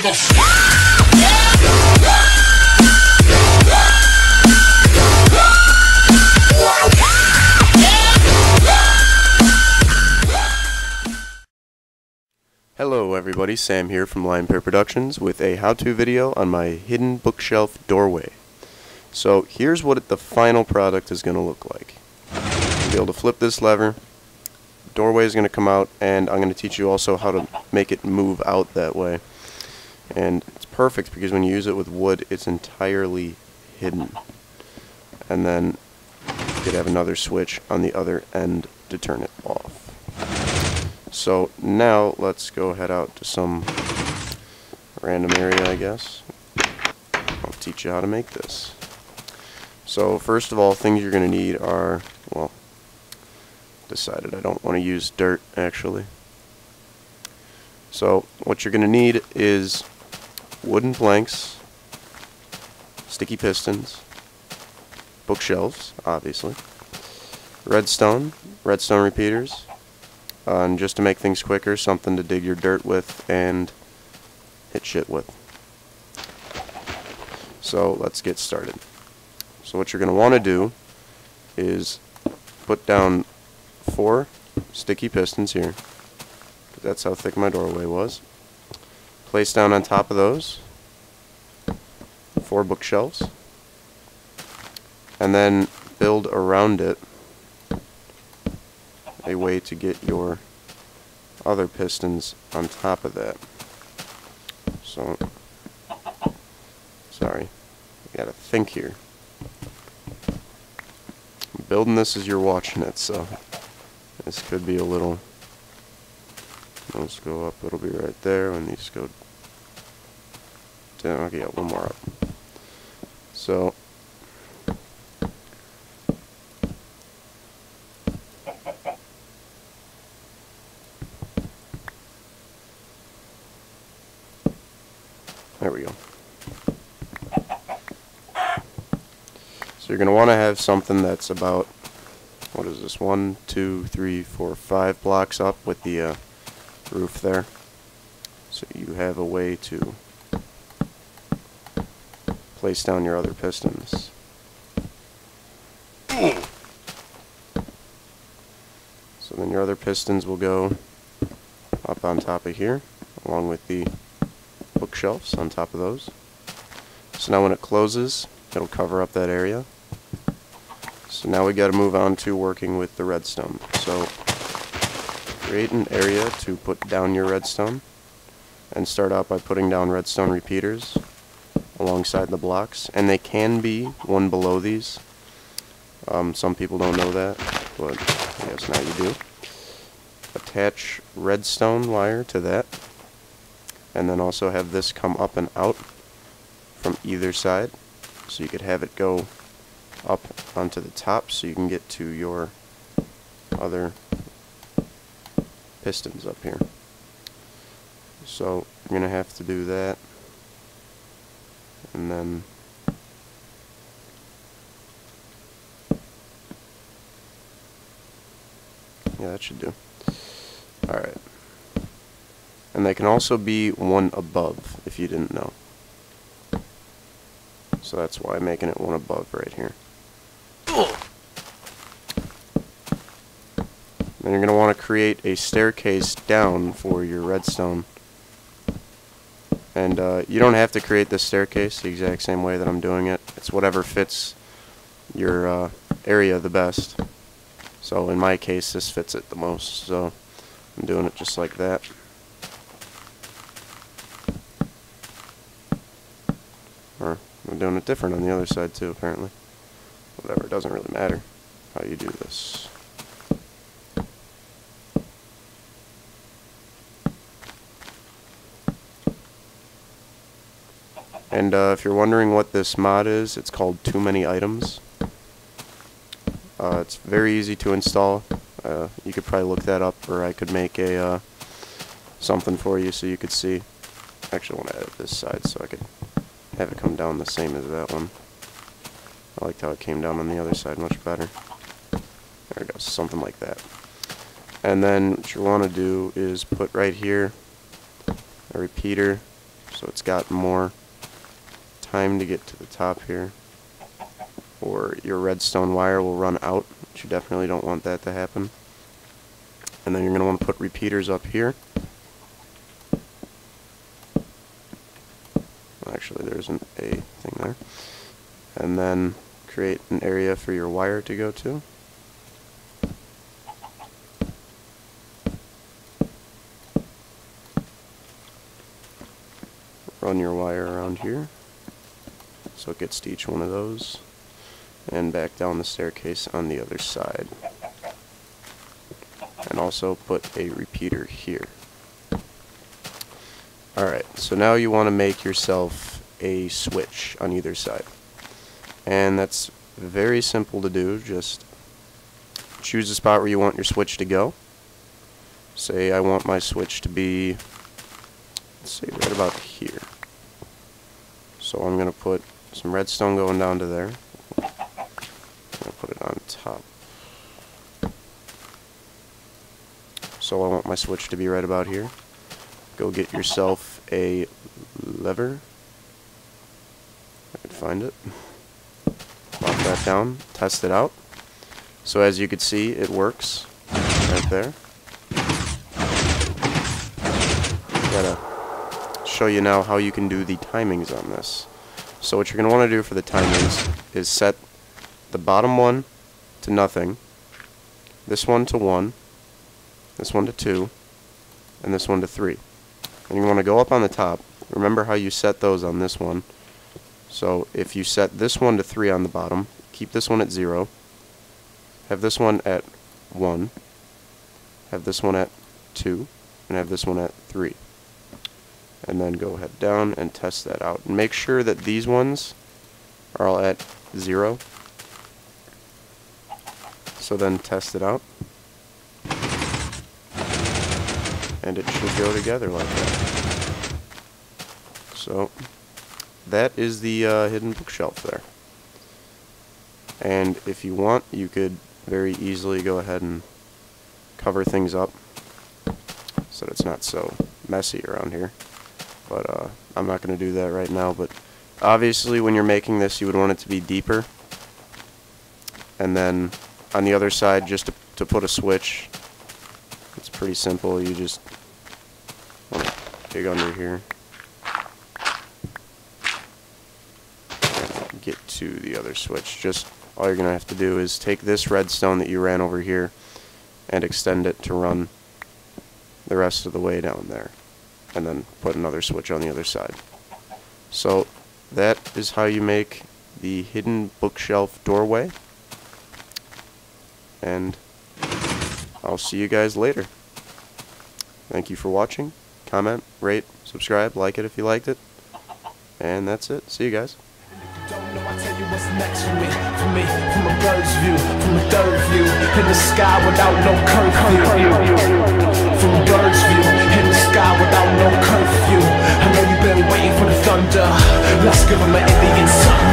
Hello everybody, Sam here from Lion Pair Productions with a how-to video on my hidden bookshelf doorway. So here's what the final product is going to look like. You'll be able to flip this lever, the doorway is going to come out, and I'm going to teach you also how to make it move out that way. And it's perfect because when you use it with wood, it's entirely hidden. And then you could have another switch on the other end to turn it off. So now let's go head out to some random area, I guess. I'll teach you how to make this. So first of all, things you're going to need are, well, decided I don't want to use dirt actually. So what you're going to need is wooden planks, sticky pistons, bookshelves, obviously, redstone repeaters, and just to make things quicker, something to dig your dirt with and hit shit with. So let's get started. So what you're going to want to do is put down 4 sticky pistons here. That's how thick my doorway was. Place down on top of those 4 bookshelves. And then build around it a way to get your other pistons on top of that. So, sorry, you gotta think here. I'm building this as you're watching it, so this could be a little. Let's go up, it'll be right there. When these go down, okay, yeah, one more up. So, there we go. So you're going to want to have something that's about, what is this, 1, 2, 3, 4, 5 blocks up with the roof there. So you have a way to place down your other pistons. So then your other pistons will go up on top of here, along with the bookshelves on top of those. So now when it closes, it'll cover up that area. So now we got to move on to working with the redstone. So create an area to put down your redstone, and start out by putting down redstone repeaters alongside the blocks, and they can be one below these. Some people don't know that, but I guess now you do. Attach redstone wire to that, and then also have this come up and out from either side, so you could have it go up onto the top so you can get to your other pistons up here. So you're going to have to do that, and then yeah, that should do. Alright. And they can also be one above, if you didn't know. So that's why I'm making it one above right here. Then you're going to want to create a staircase down for your redstone. And you don't have to create this staircase the exact same way that I'm doing it. It's whatever fits your area the best. So in my case, this fits it the most. So I'm doing it just like that. Or I'm doing it different on the other side too, apparently. Whatever, it doesn't really matter how you do this. And if you're wondering what this mod is, it's called Too Many Items. It's very easy to install. You could probably look that up, or I could make a something for you so you could see. Actually, I want to edit this side so I could have it come down the same as that one. I liked how it came down on the other side much better. There we go, something like that. And then what you want to do is put right here a repeater, so it's got more time to get to the top here, or your redstone wire will run out, which you definitely don't want that to happen. And then you're going to want to put repeaters up here. Actually, there's a thing there. And then create an area for your wire to go to. Run your wire around here so it gets to each one of those, and back down the staircase on the other side. And also put a repeater here. Alright, so now you want to make yourself a switch on either side. And that's very simple to do. Just choose a spot where you want your switch to go. Say I want my switch to be, let's say, right about here. So I'm going to put some redstone going down to there. I'm going to put it on top. So I want my switch to be right about here. Go get yourself a lever. I can find it. Lock that down. Test it out. So as you can see, it works right there. Gotta show you now how you can do the timings on this. So what you're going to want to do for the timings is set the bottom one to nothing, this one to 1, this one to 2, and this one to 3. And you want to go up on the top. Remember how you set those on this one. So if you set this one to 3 on the bottom, keep this one at 0, have this one at 1, have this one at 2, and have this one at 3. And then go ahead down and test that out. And make sure that these ones are all at 0. So then test it out. And it should go together like that. So that is the hidden bookshelf there. And if you want, you could very easily go ahead and cover things up so that it's not so messy around here. But I'm not going to do that right now. But obviously when you're making this, you would want it to be deeper. And then on the other side, just to put a switch, it's pretty simple. You just want to dig under here. And get to the other switch. Just all you're going to have to do is take this redstone that you ran over here and extend it to run the rest of the way down there. And then put another switch on the other side. So that is how you make the hidden bookshelf doorway. And I'll see you guys later. Thank you for watching. Comment, rate, subscribe, like it if you liked it. And that's it. See you guys. Don't know, I tell you what's next for me, from a bird's view, from a third view, in the sky without no curfew. From a bird's view, in the sky without no curfew. I know you've been waiting for the thunder. Let's give them an Indian sun.